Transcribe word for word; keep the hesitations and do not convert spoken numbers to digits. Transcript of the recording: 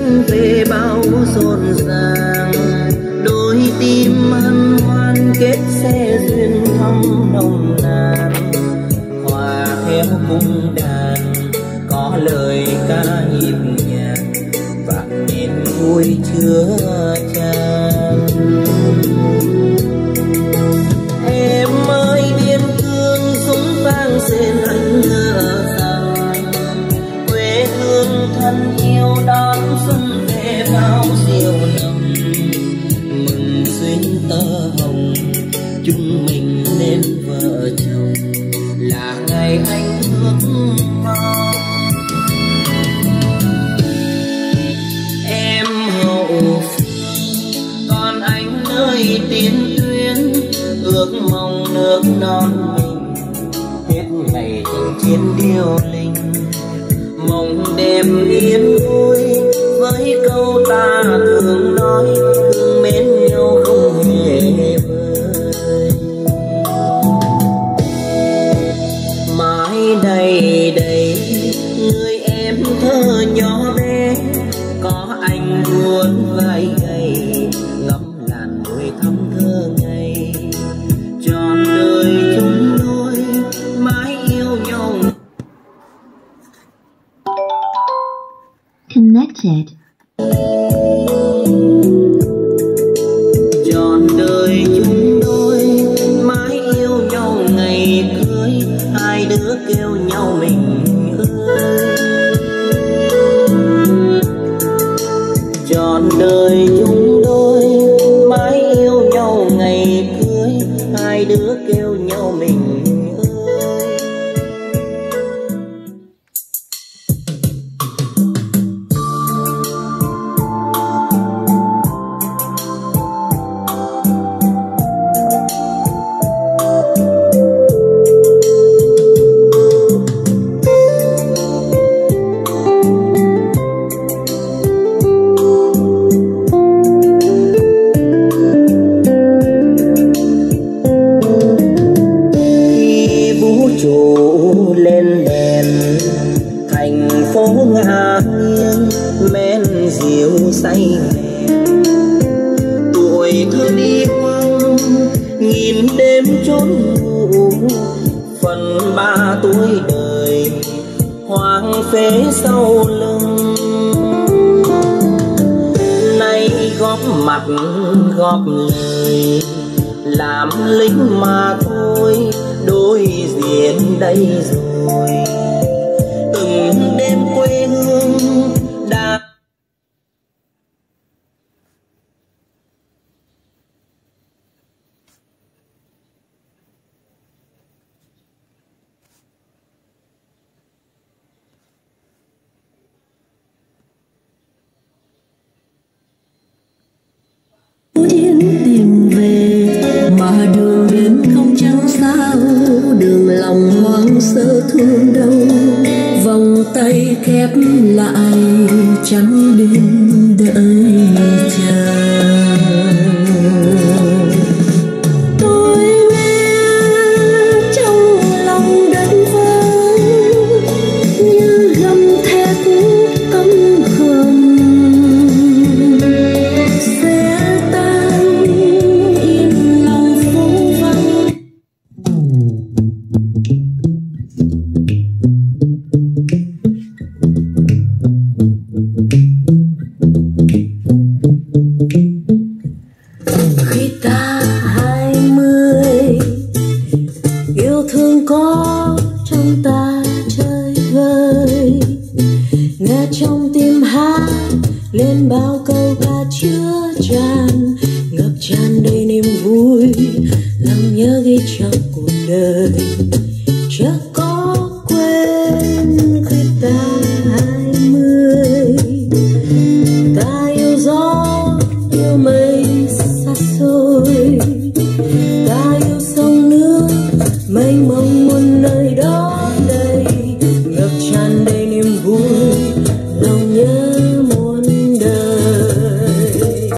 anh về bao rộn ràng, đôi tim hân hoan kết sẽ duyên thắm nồng nàn. Hòa theo cung đàn có lời ca nhịp nhàng, vạn niềm vui chứa chan. Em ơi biên cương dũng vang rền anh ngỡ rằng, quê hương thân yêu đón xuân về bao diệu nồng. Mừng xuyên tơ hồng chúng mình nên vợ chồng, là ngày anh ước mong. Em hậu phương còn anh nơi tiền tuyến, ước mong nước non mình hết ngày tình chiến điêu linh. Mong đêm yên vui với câu ta thường nói, thương mến nhau không hề vơi. Mãi đầy đầy người em thơ nhỏ bé, có anh buồn vai gầy ngắm làn môi thắm thơ ngây. Trọn đời chúng đôi mãi yêu nhau. Connected. Trọn đời chúng đôi mãi yêu nhau ngày cưới, hai đứa kêu nhau mình ơi. Trọn đời chúng đôi mãi yêu nhau ngày cưới, hai đứa kêu nhau mình ơi. Lên đèn thành phố ngả nghiêng, men rượu say mềm tuổi thơ đi quăng, nhìn đêm chốn ngủ. Phần ba tuổi đời hoang phế sau lưng, nay góp mặt góp lời làm lính mà thôi, đối diện đây rồi. Từng đêm quê hương đã Tiến tìm về mà đường đến không chẳng sao, đường lòng hoang sơ thương đâu, vòng tay khép lại chẳng đến đợi chờ. Tôi nghe trong lòng đất vơi như gầm thét căm hờn, sẽ tan im lòng phố vắng. Khi ta hai mươi, yêu thương có trong ta chơi vơi, nghe trong tim hát lên bao câu ca chứa tràn, ngập tràn đầy niềm vui, lòng nhớ ghi trong cuộc đời.